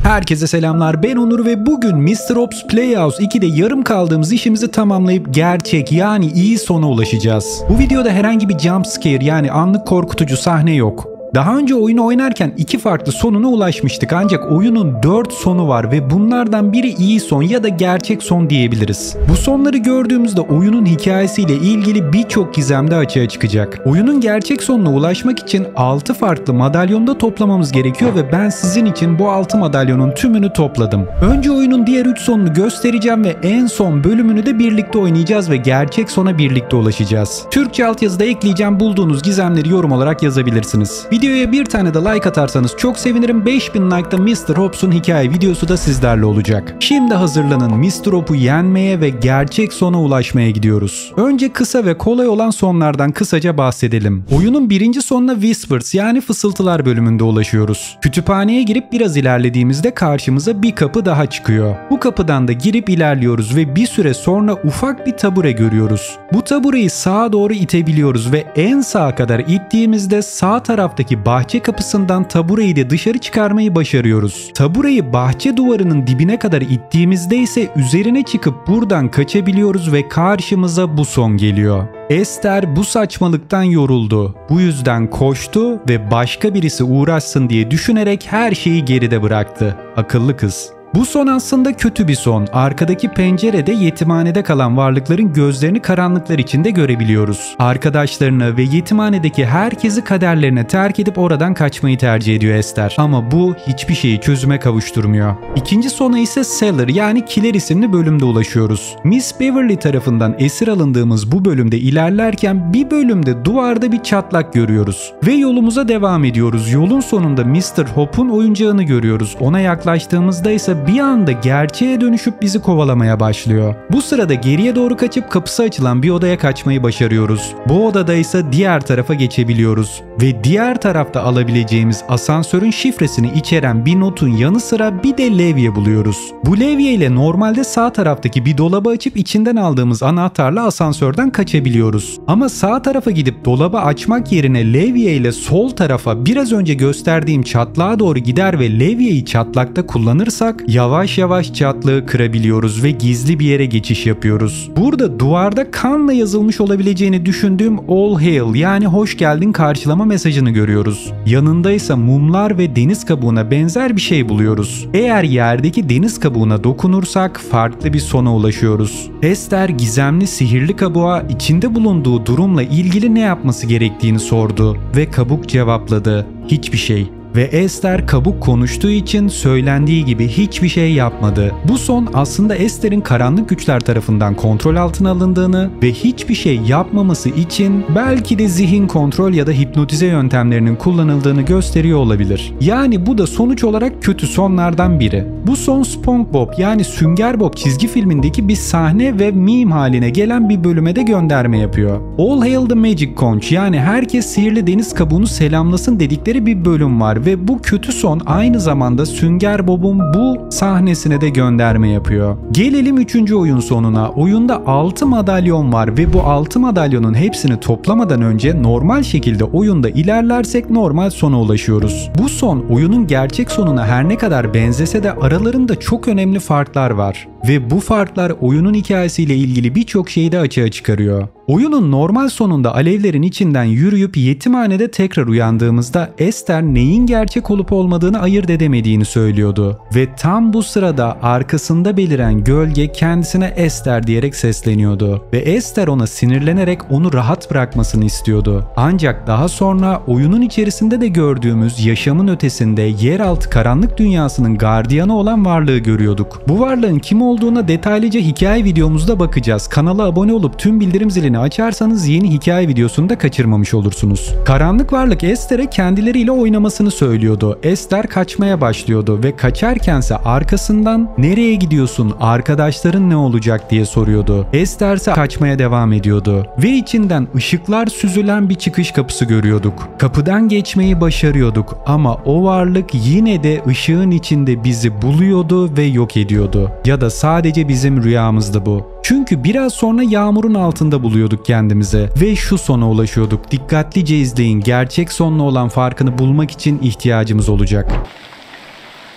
Herkese selamlar, ben Onur ve bugün Mr. Hops Playhouse 2'de yarım kaldığımız işimizi tamamlayıp gerçek yani iyi sona ulaşacağız. Bu videoda herhangi bir jump scare yani anlık korkutucu sahne yok. Daha önce oyunu oynarken 2 farklı sonuna ulaşmıştık ancak oyunun 4 sonu var ve bunlardan biri iyi son ya da gerçek son diyebiliriz. Bu sonları gördüğümüzde oyunun hikayesiyle ilgili birçok gizem de açığa çıkacak. Oyunun gerçek sonuna ulaşmak için 6 farklı madalyonda toplamamız gerekiyor ve ben sizin için bu 6 madalyonun tümünü topladım. Önce oyunun diğer 3 sonunu göstereceğim ve en son bölümünü de birlikte oynayacağız ve gerçek sona birlikte ulaşacağız. Türkçe altyazıda ekleyeceğim, bulduğunuz gizemleri yorum olarak yazabilirsiniz. Videoya bir tane de like atarsanız çok sevinirim. 5000 like'da Mr. Hops'un hikaye videosu da sizlerle olacak. Şimdi hazırlanın, Mr. Hop'u yenmeye ve gerçek sona ulaşmaya gidiyoruz. Önce kısa ve kolay olan sonlardan kısaca bahsedelim. Oyunun birinci sonuna Whispers yani fısıltılar bölümünde ulaşıyoruz. Kütüphaneye girip biraz ilerlediğimizde karşımıza bir kapı daha çıkıyor. Bu kapıdan da girip ilerliyoruz ve bir süre sonra ufak bir tabure görüyoruz. Bu tabureyi sağa doğru itebiliyoruz ve en sağa kadar ittiğimizde sağ taraftaki bahçe kapısından tabureyi de dışarı çıkarmayı başarıyoruz. Tabureyi bahçe duvarının dibine kadar ittiğimizde ise üzerine çıkıp buradan kaçabiliyoruz ve karşımıza bu son geliyor. Esther bu saçmalıktan yoruldu. Bu yüzden koştu ve başka birisi uğraşsın diye düşünerek her şeyi geride bıraktı. Akıllı kız. Bu son aslında kötü bir son. Arkadaki pencerede yetimhanede kalan varlıkların gözlerini karanlıklar içinde görebiliyoruz. Arkadaşlarını ve yetimhanedeki herkesi kaderlerine terk edip oradan kaçmayı tercih ediyor Esther. Ama bu hiçbir şeyi çözüme kavuşturmuyor. İkinci sona ise Cellar yani Kiler isimli bölümde ulaşıyoruz. Miss Beverly tarafından esir alındığımız bu bölümde ilerlerken bir bölümde duvarda bir çatlak görüyoruz. Ve yolumuza devam ediyoruz. Yolun sonunda Mr. Hop'un oyuncağını görüyoruz. Ona yaklaştığımızda ise bir anda gerçeğe dönüşüp bizi kovalamaya başlıyor. Bu sırada geriye doğru kaçıp kapısı açılan bir odaya kaçmayı başarıyoruz. Bu odada ise diğer tarafa geçebiliyoruz. Ve diğer tarafta alabileceğimiz asansörün şifresini içeren bir notun yanı sıra bir de levye buluyoruz. Bu levye ile normalde sağ taraftaki bir dolabı açıp içinden aldığımız anahtarla asansörden kaçabiliyoruz. Ama sağ tarafa gidip dolabı açmak yerine levye ile sol tarafa biraz önce gösterdiğim çatlağa doğru gider ve levyeyi çatlakta kullanırsak yavaş yavaş çatlağı kırabiliyoruz ve gizli bir yere geçiş yapıyoruz. Burada duvarda kanla yazılmış olabileceğini düşündüğüm All Hail yani hoş geldin karşılama mesajını görüyoruz. Yanında ise mumlar ve deniz kabuğuna benzer bir şey buluyoruz. Eğer yerdeki deniz kabuğuna dokunursak farklı bir sona ulaşıyoruz. Esther gizemli sihirli kabuğa içinde bulunduğu durumla ilgili ne yapması gerektiğini sordu ve kabuk cevapladı. Hiçbir şey. Ve Esther kabuk konuştuğu için söylendiği gibi hiçbir şey yapmadı. Bu son aslında Esther'in karanlık güçler tarafından kontrol altına alındığını ve hiçbir şey yapmaması için belki de zihin kontrol ya da hipnotize yöntemlerinin kullanıldığını gösteriyor olabilir. Yani bu da sonuç olarak kötü sonlardan biri. Bu son SpongeBob yani Sünger Bob çizgi filmindeki bir sahne ve meme haline gelen bir bölüme de gönderme yapıyor. All Hail the Magic Conch yani herkes sihirli deniz kabuğunu selamlasın dedikleri bir bölüm var. Ve bu kötü son aynı zamanda Sünger Bob'un bu sahnesine de gönderme yapıyor. Gelelim 3. oyun sonuna. Oyunda 6 madalyon var ve bu 6 madalyonun hepsini toplamadan önce normal şekilde oyunda ilerlersek normal sona ulaşıyoruz. Bu son oyunun gerçek sonuna her ne kadar benzese de aralarında çok önemli farklar var. Ve bu farklar oyunun hikayesiyle ilgili birçok şeyi de açığa çıkarıyor. Oyunun normal sonunda alevlerin içinden yürüyüp yetimhanede tekrar uyandığımızda Esther neyin gerçek olup olmadığını ayırt edemediğini söylüyordu. Ve tam bu sırada arkasında beliren gölge kendisine Esther diyerek sesleniyordu. Ve Esther ona sinirlenerek onu rahat bırakmasını istiyordu. Ancak daha sonra oyunun içerisinde de gördüğümüz yaşamın ötesinde yeraltı karanlık dünyasının gardiyanı olan varlığı görüyorduk. Bu varlığın kim olduğuna detaylıca hikaye videomuzda bakacağız. Kanala abone olup tüm bildirim zilini açarsanız yeni hikaye videosunu da kaçırmamış olursunuz. Karanlık varlık Esther'e kendileriyle oynamasını söylüyordu. Esther kaçmaya başlıyordu ve kaçarkense arkasından "Nereye gidiyorsun? Arkadaşların ne olacak?" diye soruyordu. Esther ise kaçmaya devam ediyordu ve içinden ışıklar süzülen bir çıkış kapısı görüyorduk. Kapıdan geçmeyi başarıyorduk ama o varlık yine de ışığın içinde bizi buluyordu ve yok ediyordu. Ya da sadece bizim rüyamızdı bu. Çünkü biraz sonra yağmurun altında buluyorduk kendimizi ve şu sona ulaşıyorduk. Dikkatlice izleyin, gerçek sonla olan farkını bulmak için ihtiyacımız olacak. I'm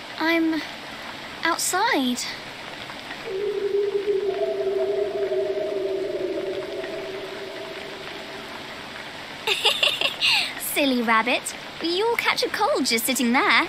outside. Silly rabbit. You'll catch a cold just sitting there.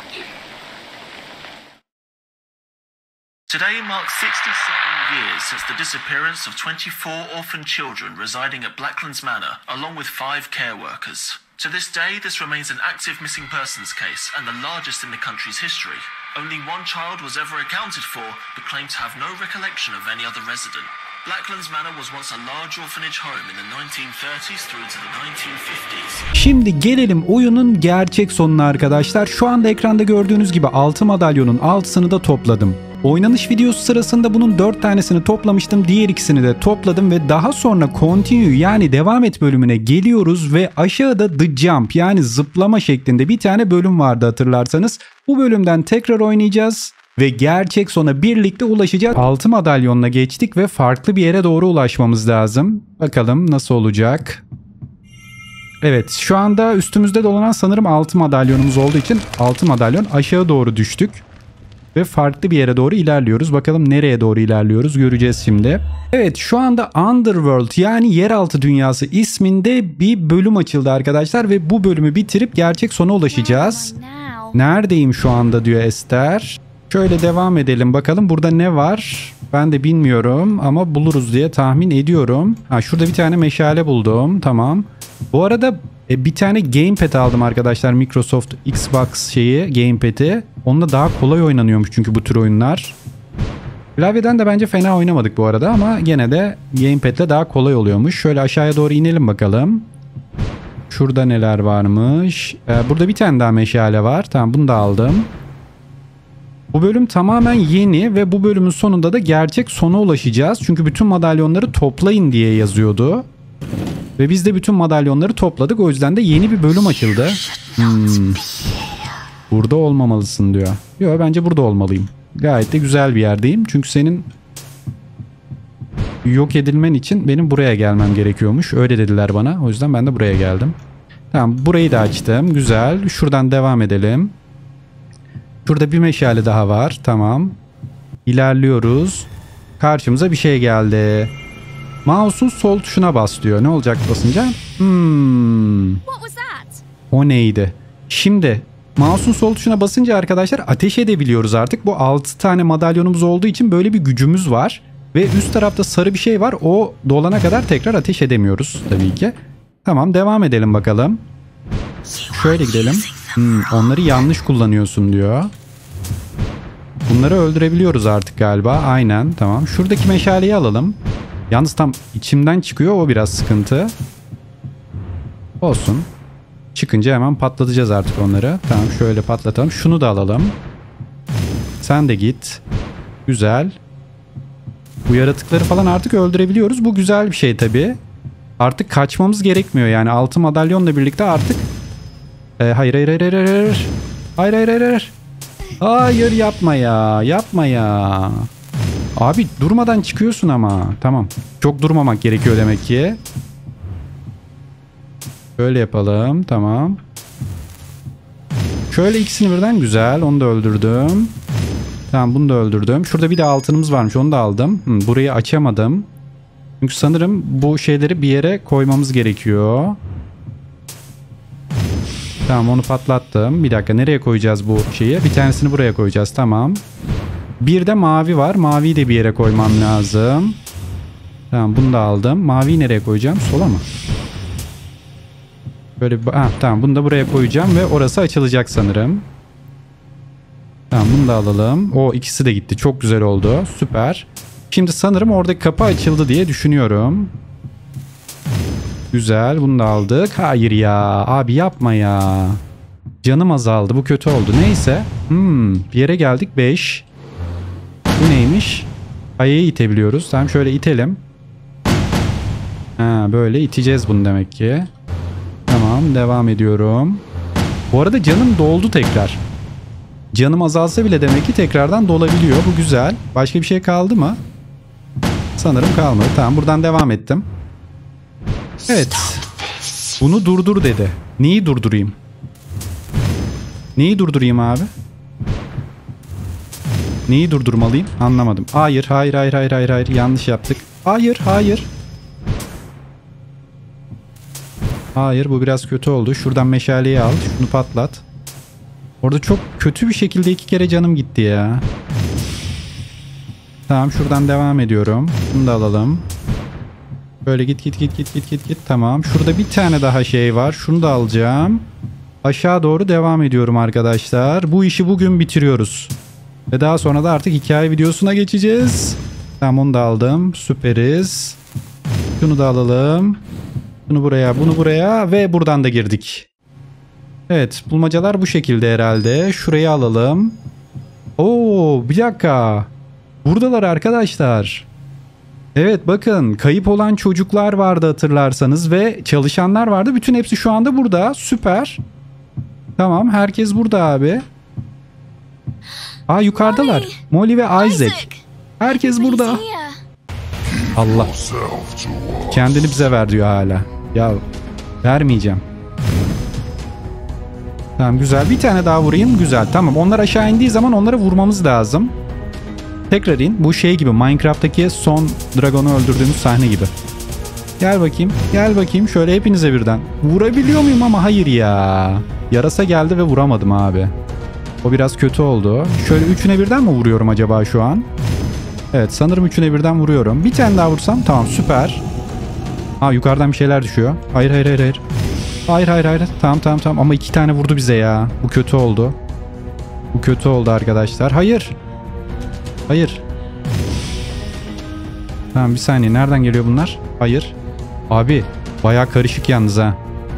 Today marks 67 years since the disappearance of 24 orphaned children residing at Blacklands Manor, along with 5 care workers. To this day, this remains an active missing persons case and the largest in the country's history. Only one child was ever accounted for, but claimed to have no recollection of any other resident. Blacklands Manor was once a large orphanage home in the 1930s through to the 1950s. Şimdi gelelim oyunun gerçek sonuna arkadaşlar. Şu anda ekranda gördüğünüz gibi 6 madalyonun 6'sını da topladım. Oynanış videosu sırasında bunun 4 tanesini toplamıştım. Diğer ikisini de topladım ve daha sonra continue yani devam et bölümüne geliyoruz ve aşağıda the jump yani zıplama şeklinde bir tane bölüm vardı hatırlarsanız. Bu bölümden tekrar oynayacağız ve gerçek sona birlikte ulaşacağız. 6 madalyonla geçtik ve farklı bir yere doğru ulaşmamız lazım. Bakalım nasıl olacak. Evet, şu anda üstümüzde dolanan sanırım 6 madalyonumuz olduğu için 6 madalyon aşağı doğru düştük. Ve farklı bir yere doğru ilerliyoruz. Bakalım nereye doğru ilerliyoruz göreceğiz şimdi. Evet, şu anda Underworld yani Yeraltı Dünyası isminde bir bölüm açıldı arkadaşlar. Ve bu bölümü bitirip gerçek sona ulaşacağız. Neredeyim şu anda diyor Esther. Şöyle devam edelim bakalım burada ne var. Ben de bilmiyorum ama buluruz diye tahmin ediyorum. Ha, şurada bir tane meşale buldum. Tamam. Bu arada bir tane gamepad aldım arkadaşlar. Microsoft Xbox gamepad'i. Onunla daha kolay oynanıyormuş çünkü bu tür oyunlar. Klavyeden de bence fena oynamadık bu arada ama gene de gamepad'le daha kolay oluyormuş. Şöyle aşağıya doğru inelim bakalım. Şurada neler varmış. Burada bir tane daha meşale var. Tamam, bunu da aldım. Bu bölüm tamamen yeni ve bu bölümün sonunda da gerçek sona ulaşacağız. Çünkü bütün madalyonları toplayın diye yazıyordu. Ve biz de bütün madalyonları topladık. O yüzden de yeni bir bölüm açıldı. Burada olmamalısın diyor. Yok, bence burada olmalıyım. Gayet de güzel bir yerdeyim. Çünkü senin yok edilmen için benim buraya gelmem gerekiyormuş. Öyle dediler bana. O yüzden ben de buraya geldim. Tamam, burayı da açtım. Güzel. Şuradan devam edelim. Şurada bir meşale daha var. Tamam. İlerliyoruz. Karşımıza bir şey geldi. Mouse'un sol tuşuna bas diyor. Ne olacak basınca? O neydi? Şimdi mouse'un sol tuşuna basınca arkadaşlar ateş edebiliyoruz artık. Bu 6 tane madalyonumuz olduğu için böyle bir gücümüz var. Ve üst tarafta sarı bir şey var. O dolana kadar tekrar ateş edemiyoruz tabii ki. Tamam, devam edelim bakalım. Şöyle gidelim. Onları yanlış kullanıyorsun diyor. Bunları öldürebiliyoruz artık galiba. Aynen, tamam. Şuradaki meşaleyi alalım. Yalnız tam içimden çıkıyor, o biraz sıkıntı. Olsun. Çıkınca hemen patlatacağız artık onları. Tamam, şöyle patlatalım. Şunu da alalım. Sen de git. Güzel. Bu yaratıkları falan artık öldürebiliyoruz. Bu güzel bir şey tabii. Artık kaçmamız gerekmiyor yani. 6 madalyonla birlikte artık... Hayır. Hayır. Hayır, yapma ya. Yapma ya. Abi durmadan çıkıyorsun ama. Tamam. Çok durmamak gerekiyor demek ki. Şöyle yapalım. Tamam. Şöyle ikisini birden, güzel. Onu da öldürdüm. Tamam, bunu da öldürdüm. Şurada bir de altınımız varmış. Onu da aldım. Burayı açamadım. Çünkü sanırım bu şeyleri bir yere koymamız gerekiyor. Tamam, onu patlattım. Bir dakika, nereye koyacağız bu şeyi? Bir tanesini buraya koyacağız. Tamam. Bir de mavi var. Maviyi de bir yere koymam lazım. Tamam, bunu da aldım. Maviyi nereye koyacağım? Sola mı? Böyle tamam, bunu da buraya koyacağım ve orası açılacak sanırım. Tamam, bunu da alalım. O ikisi de gitti. Çok güzel oldu. Süper. Şimdi sanırım oradaki kapı açıldı diye düşünüyorum. Güzel, bunu da aldık. Hayır ya. Abi yapma ya. Canım azaldı. Bu kötü oldu. Neyse. Bir yere geldik. 5. Bu neymiş? Kayayı itebiliyoruz. Tamam, şöyle itelim. Böyle iteceğiz bunu demek ki. Tamam, devam ediyorum. Bu arada canım doldu tekrar. Canım azalsa bile demek ki tekrardan dolabiliyor. Bu güzel. Başka bir şey kaldı mı? Sanırım kalmadı. Tamam, buradan devam ettim. Evet. Bunu durdur dedi. Neyi durdurayım? Neyi durdurayım abi? Neyi durdurmalıyım? Anlamadım. Hayır, hayır, hayır, hayır, hayır, hayır. Yanlış yaptık. Hayır, hayır. Hayır, bu biraz kötü oldu. Şuradan meşaleyi al. Şunu patlat. Orada çok kötü bir şekilde 2 kere canım gitti ya. Tamam, şuradan devam ediyorum. Bunu da alalım. Böyle git. Tamam. Şurada bir tane daha şey var. Şunu da alacağım. Aşağı doğru devam ediyorum arkadaşlar. Bu işi bugün bitiriyoruz. Ve daha sonra da artık hikaye videosuna geçeceğiz. Tamam, onu da aldım. Süperiz. Şunu da alalım. Bunu buraya, bunu buraya ve buradan da girdik. Evet, bulmacalar bu şekilde herhalde. Şurayı alalım. Oo, bir dakika. Buradalar arkadaşlar. Evet, bakın, kayıp olan çocuklar vardı hatırlarsanız ve çalışanlar vardı. Bütün hepsi şu anda burada. Süper. Tamam, herkes burada abi. Aa, yukarıdalar. Molly ve Isaac. Herkes burada. Allah. Kendini bize ver diyor hala. Ya vermeyeceğim. Tamam, güzel. Bir tane daha vurayım. Güzel. Tamam, onlar aşağı indiği zaman onlara vurmamız lazım. Tekrar in. Bu şey gibi, Minecraft'taki son dragonu öldürdüğümüz sahne gibi. Gel bakayım. Gel bakayım. Şöyle hepinize birden. Vurabiliyor muyum ama hayır ya. Yarasa geldi ve vuramadım abi. O biraz kötü oldu. Şöyle üçüne birden mi vuruyorum acaba şu an? Evet, sanırım üçüne birden vuruyorum. Bir tane daha vursam tamam, süper. Ha, yukarıdan bir şeyler düşüyor. Hayır, hayır, hayır, hayır. Hayır, hayır, hayır. Tamam ama 2 tane vurdu bize ya. Bu kötü oldu. Bu kötü oldu arkadaşlar. Hayır. Hayır. Tamam, bir saniye. Nereden geliyor bunlar? Hayır. Abi bayağı karışık yalnız ha.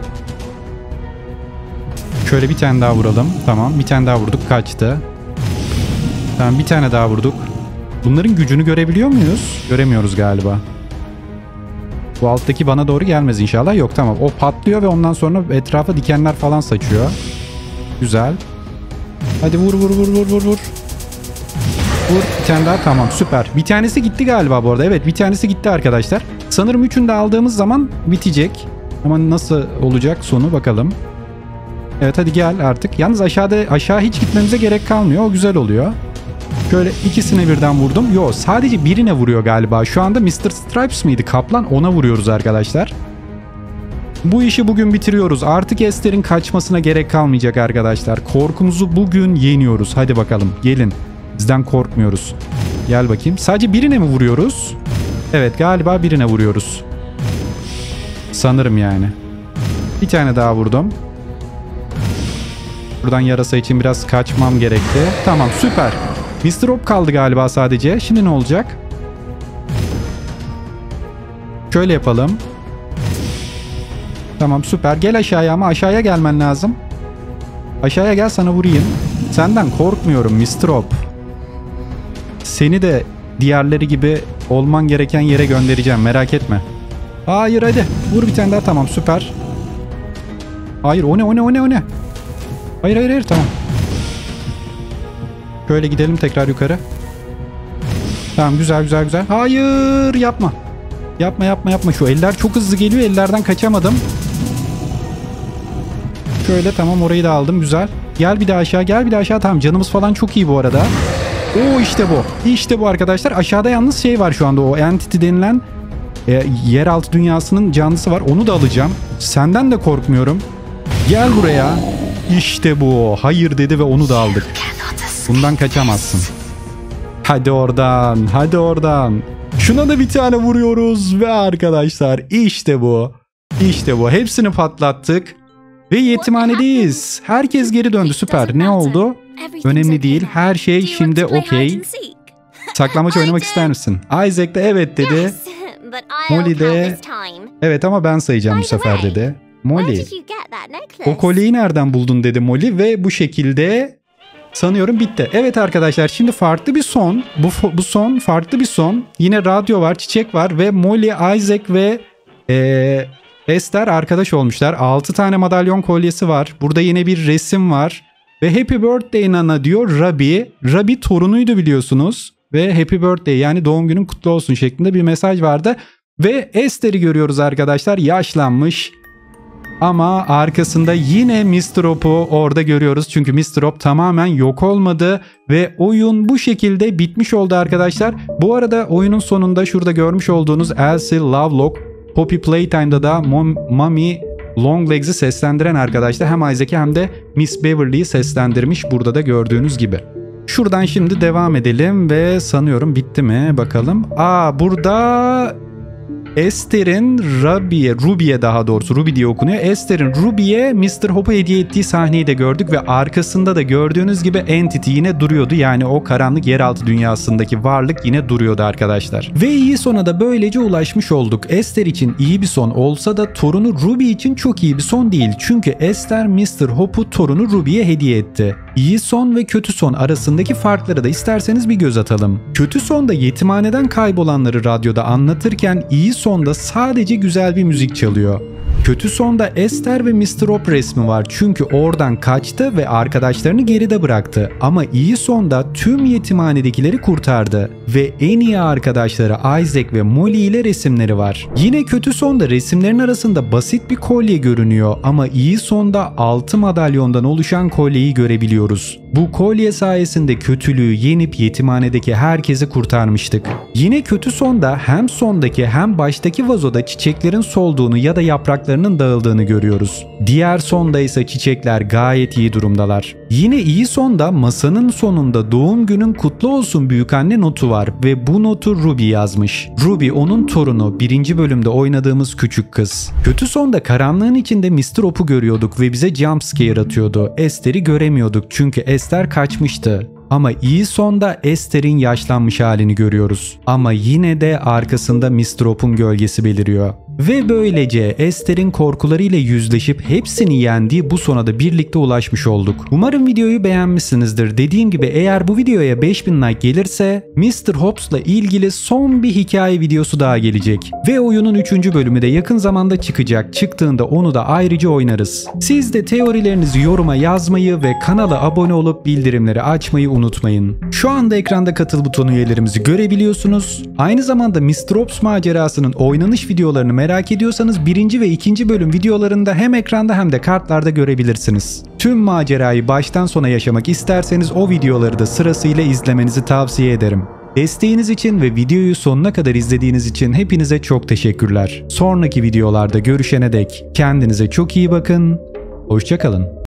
Şöyle bir tane daha vuralım. Tamam, bir tane daha vurduk. Kaçtı. Tamam, bir tane daha vurduk. Bunların gücünü görebiliyor muyuz? Göremiyoruz galiba. Bu alttaki bana doğru gelmez inşallah. Yok, tamam. O patlıyor ve ondan sonra etrafa dikenler falan saçıyor. Güzel. Hadi vur. Vur. Bir tane daha, tamam, süper. Bir tanesi gitti galiba bu arada. Evet, bir tanesi gitti arkadaşlar. Sanırım üçünü de aldığımız zaman bitecek. Ama nasıl olacak sonu bakalım. Evet, hadi gel artık. Yalnız aşağı hiç gitmemize gerek kalmıyor. O güzel oluyor. Şöyle ikisine birden vurdum. Yo, sadece birine vuruyor galiba. Şu anda Mr. Stripes miydi? Kaplan, ona vuruyoruz arkadaşlar. Bu işi bugün bitiriyoruz. Artık Esther'in kaçmasına gerek kalmayacak arkadaşlar. Korkumuzu bugün yeniyoruz. Hadi bakalım, gelin. Bizden korkmuyoruz. Gel bakayım. Sadece birine mi vuruyoruz? Evet, galiba birine vuruyoruz. Sanırım yani. Bir tane daha vurdum. Buradan yarasa için biraz kaçmam gerekti. Tamam, süper. Mr. Hop kaldı galiba sadece. Şimdi ne olacak? Şöyle yapalım. Tamam, süper. Gel aşağıya, ama aşağıya gelmen lazım. Aşağıya gel, sana vurayım. Senden korkmuyorum Mr. Hop. Seni de diğerleri gibi olman gereken yere göndereceğim. Merak etme. Hayır, hadi. Vur bir tane daha. Tamam, süper. Hayır, o ne? Hayır, tamam. Şöyle gidelim tekrar yukarı. Tamam, güzel. Hayır, yapma. Yapma. Şu eller çok hızlı geliyor. Ellerden kaçamadım. Şöyle, tamam, orayı da aldım. Güzel. Gel bir daha aşağı. Tamam, canımız falan çok iyi bu arada. Oo, işte bu arkadaşlar. Aşağıda yalnız şey var şu anda. O Entity denilen yeraltı dünyasının canlısı var. Onu da alacağım. Senden de korkmuyorum. Gel buraya. İşte bu. Hayır dedi ve onu da aldık. Bundan kaçamazsın. Hadi oradan. Şuna da bir tane vuruyoruz ve arkadaşlar işte bu. Hepsini patlattık. Ve yetimhanedeyiz. Herkes geri döndü. Süper. Ne oldu? Önemli değil. Her şey şimdi okey. Saklambaç oynamak ister misin? Isaac de evet dedi. Molly de evet ama ben sayacağım bu sefer dedi. Molly, o kolyeyi nereden buldun dedi Molly ve bu şekilde sanıyorum bitti. Evet arkadaşlar, şimdi farklı bir son. Bu son farklı bir son. Yine radyo var, çiçek var ve Molly, Isaac ve Esther arkadaş olmuşlar. 6 tane madalyon kolyesi var. Burada yine bir resim var. Ve Happy Birthday Nana diyor Robbie. Robbie torunuydu biliyorsunuz. Ve Happy Birthday, yani doğum günün kutlu olsun şeklinde bir mesaj vardı. Ve Esther'i görüyoruz arkadaşlar. Yaşlanmış. Ama arkasında yine Mr. Hop'u orada görüyoruz. Çünkü Mr. Hop tamamen yok olmadı ve oyun bu şekilde bitmiş oldu arkadaşlar. Bu arada oyunun sonunda şurada görmüş olduğunuz Elsie, Lovelock, Poppy Playtime'da da Mommy Longlegs'i seslendiren arkadaşlar hem Isaac'i hem de Miss Beverly'yi seslendirmiş burada da gördüğünüz gibi. Şuradan şimdi devam edelim ve sanıyorum bitti mi bakalım. Burada Esther'in Ruby'ye daha doğrusu Ruby diye okunuyor. Esther'in Ruby'ye Mr. Hop'u hediye ettiği sahneyi de gördük ve arkasında da gördüğünüz gibi Entity yine duruyordu. Yani o karanlık yeraltı dünyasındaki varlık yine duruyordu arkadaşlar. Ve iyi sona da böylece ulaşmış olduk. Esther için iyi bir son olsa da torunu Ruby için çok iyi bir son değil. Çünkü Esther Mr. Hop'u torunu Ruby'ye hediye etti. İyi son ve kötü son arasındaki farkları da isterseniz bir göz atalım. Kötü sonda yetimhaneden kaybolanları radyoda anlatırken iyi sonda sadece güzel bir müzik çalıyor. Kötü sonda Esther ve Mr. Hop resmi var çünkü oradan kaçtı ve arkadaşlarını geride bıraktı. Ama iyi sonda tüm yetimhanedekileri kurtardı ve en iyi arkadaşları Isaac ve Molly ile resimleri var. Yine kötü sonda resimlerin arasında basit bir kolye görünüyor ama iyi sonda 6 madalyondan oluşan kolyeyi görebiliyoruz. Bu kolye sayesinde kötülüğü yenip yetimhanedeki herkesi kurtarmıştık. Yine kötü sonda hem sondaki hem baştaki vazoda çiçeklerin solduğunu ya da yapraklarının dağıldığını görüyoruz. Diğer sonda ise çiçekler gayet iyi durumdalar. Yine iyi sonda masanın sonunda doğum günün kutlu olsun büyükanne notu var ve bu notu Ruby yazmış. Ruby onun torunu, 1. bölümde oynadığımız küçük kız. Kötü sonda karanlığın içinde Mr. Hop'u görüyorduk ve bize jumpscare atıyordu. Esther'i göremiyorduk çünkü Esther kaçmıştı. Ama iyi sonda Esther'in yaşlanmış halini görüyoruz. Ama yine de arkasında Mr. Hop'un gölgesi beliriyor. Ve böylece Esther'in korkularıyla yüzleşip hepsini yendiği bu sona da birlikte ulaşmış olduk. Umarım videoyu beğenmişsinizdir. Dediğim gibi eğer bu videoya 5000 like gelirse Mr. Hopps'la ilgili son bir hikaye videosu daha gelecek. Ve oyunun 3. bölümü de yakın zamanda çıkacak. Çıktığında onu da ayrıca oynarız. Siz de teorilerinizi yoruma yazmayı ve kanala abone olup bildirimleri açmayı unutmayın. Şu anda ekranda katıl butonu üyelerimizi görebiliyorsunuz. Aynı zamanda Mr. Hops macerasının oynanış videolarını merak ediyorsanız 1. ve 2. bölüm videolarında hem ekranda hem de kartlarda görebilirsiniz. Tüm macerayı baştan sona yaşamak isterseniz o videoları da sırasıyla izlemenizi tavsiye ederim. Desteğiniz için ve videoyu sonuna kadar izlediğiniz için hepinize çok teşekkürler. Sonraki videolarda görüşene dek kendinize çok iyi bakın. Hoşça kalın.